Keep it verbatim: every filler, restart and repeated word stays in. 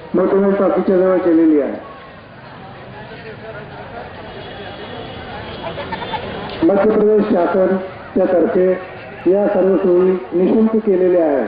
मोठमोठ्या टॉकीच्या जवळ केलेली आहे। मध्य प्रदेश शासनच्या तर्फे या सर्व सोयी निःशुल्क केलेल्या आहेत।